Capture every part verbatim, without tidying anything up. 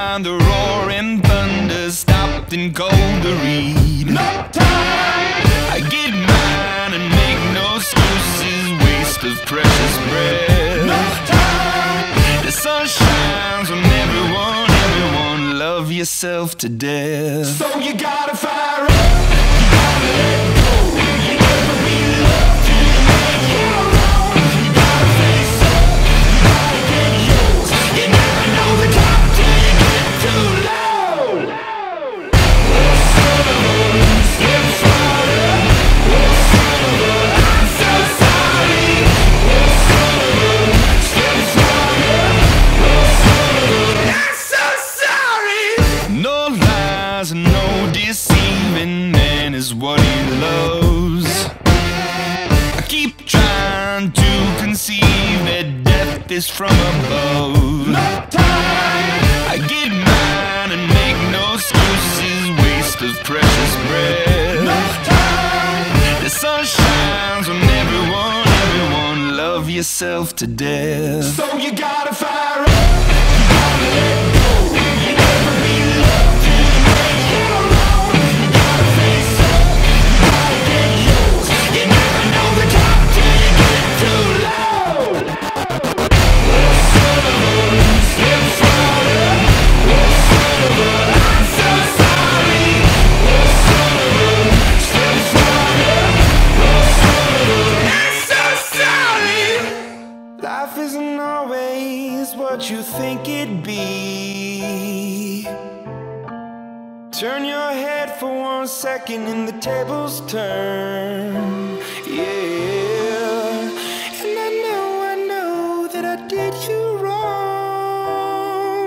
time the roaring thunder stopped and called the reed. No time! I get mine and make no excuses, waste of precious breath. No time! The sun shines on everyone, everyone, love yourself to death. So you gotta fire up, you gotta let go, you never be loved till you make your own. You gotta face up, you gotta get yours, you never know the top till you get too low. Oh son of a, step farther. Oh son of a, I'm so sorry. Oh son of a, step farther. Oh son of a, I'm so sorry. No lies and no deceiving, man is what he loves. I keep trying to conceive that death is from above. No time! I get mine and make no excuses, waste of precious breath. No time! The sun shines on everyone, everyone, love yourself to death. So you gotta fire up, you gotta let go, you never be loved till you make your own. You gotta face up, you gotta get yours, you never know the top till you get too low. Oh son of a, step farther. Oh son of a, I'm so sorry. Oh son of a, step farther. Oh son of a, I'm so sorry. Life isn't always what you think it'd be. Turn your head for one second and the tables turn. Yeah. And I know, I know that I did you wrong.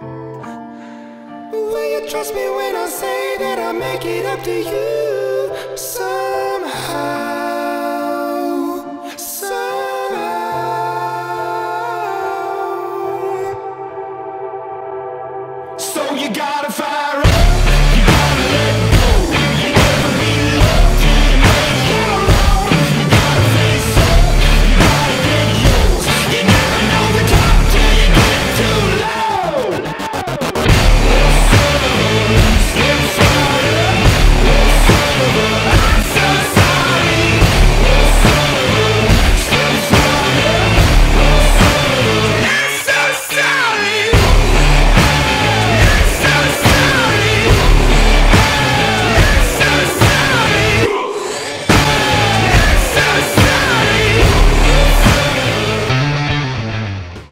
But will you trust me when I say that I'll make it up to you somehow? Somehow. So you gotta fire up.